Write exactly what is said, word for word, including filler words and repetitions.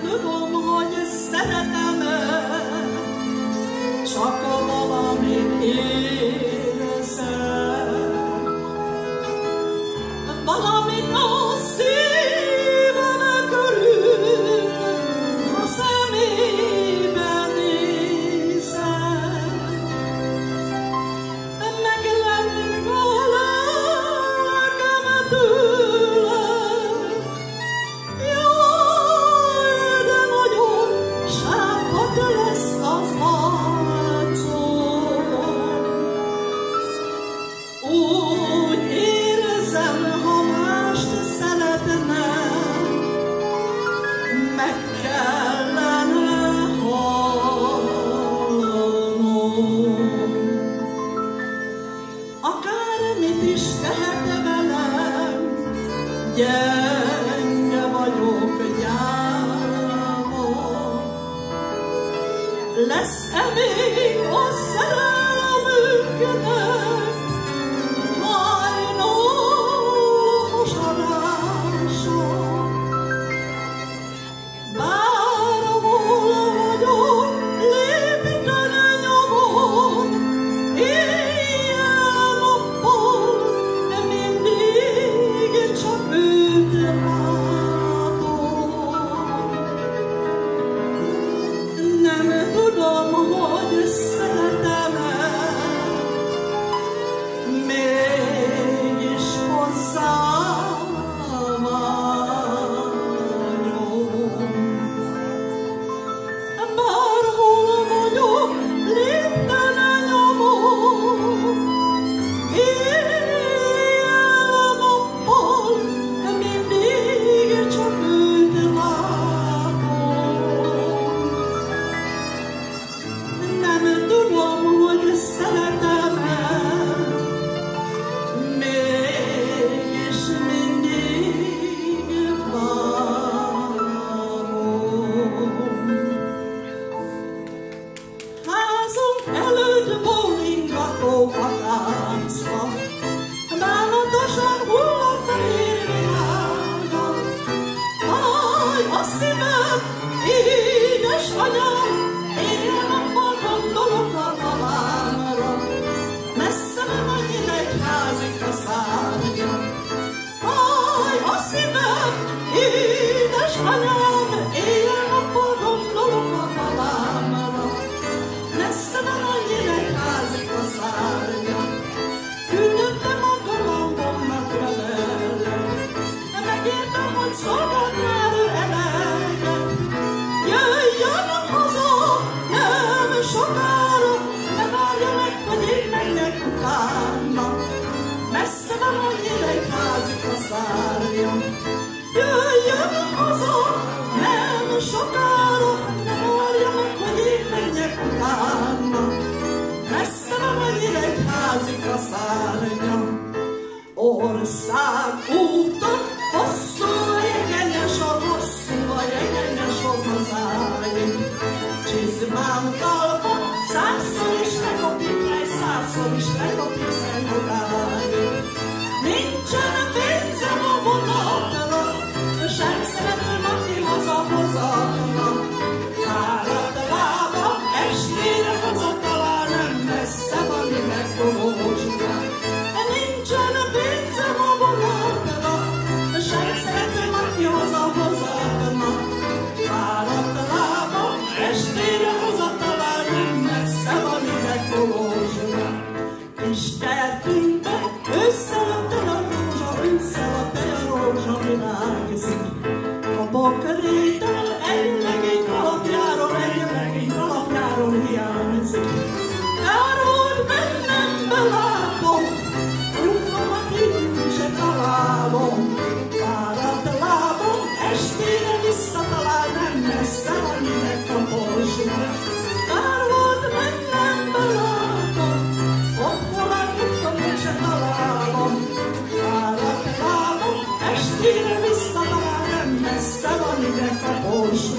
tudom, hogy szeretem, csak valamit érzem. Valamit a szívem körül, a szemében nézem. Meglengik a lelkem tőle. Jaj, de nagyon sápadt lesz az arcom. Úgy érzem, ha mást szeretnem, meg kellene halnom. Akármit is tehet velem, gyenge vagyok gyáva. Lesz-e még a szerelmünknek hajnalmas adása? Bár hol vagyok, lépten nyomon, éjjel-nappal, mindig csak őt látom. Nem tudom, hogy szeretem-e, mégis hozzá vágyom. Bárhol vagyok, lépten nyomon, éjjel-nappal, mindig csak őt látom. Nem tudom, hogy szeretem-e, mégis mindig várom. Házunk előtt bowlingató a táncba, bánatosan hull a fehér virága. Aj, a szívem, édesanyám, éjjel-nappal gondolok a mamára. Messze van a nyíregyházik a szárnya. Aj, a szívem, édesanyám, éjjel-nappal gondolok a mamára. Messze van a nyíregyházik a szárnya. Küldöttem a galambomnak levelet, megértem, hogy szolgált már ő eleget. Jöjjön haza, nem sokára, ne várja meg, hogy én menjek utána. Messze van a nyíregyházik a szárnya. Jöjjön haza, nem sokára, ne várja meg, hogy én menjek utána. Messze van a nyíregyházik a szárnya. Ország úton, hosszú a jegenyes, a hosszú a jegenyes a hazáig. Csizmám talpa, százszor is lekopik, mely százszor is lekopik szentodáig. Nincsen pénzem a vonatra, sem szeretném, aki haza-hozatna. Fáradt lába, estére hazatalál, nem messze van, mi megkolózsgál. Nincsen pénzem a vonatra, sem szeretném, aki haza-hozatna. Fáradt lába, estére hazatalál, nem messze van, mi megkolózsgál. Kis kertünkbe, ősszel a tejarózsa, ősszel a tejarózsa virágzik. A bokrétől egy legény kalapjáról, egy legény kalapjáról hiányzik. Kár volt bennem, belátom, ruhamat így se találom. Fáradt lábom, estére visszatalál, nem messze van, minek a borzsúr. Kár volt bennem, belátom, otthon láttam, én se találom. Fáradt lábom, estére visszatalál, nem messze van, minek a borzsúr.